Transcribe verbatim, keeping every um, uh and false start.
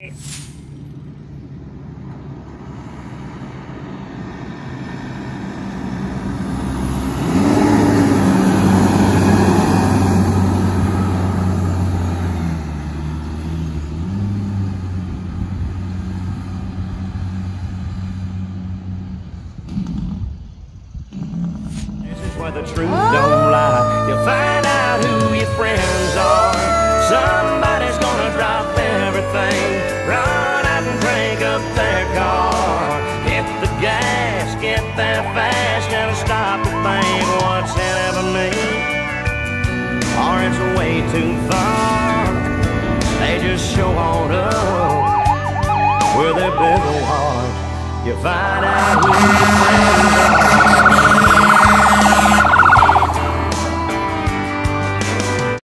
Where the truth don't lie, you find out who your friends are. Somebody's gonna drop everything, run out and crank up their car. Hit the gas, get there fast, gotta stop to think what's in it for me, or it's way too far. They just show on up with their big old heart. You find out who your friends are.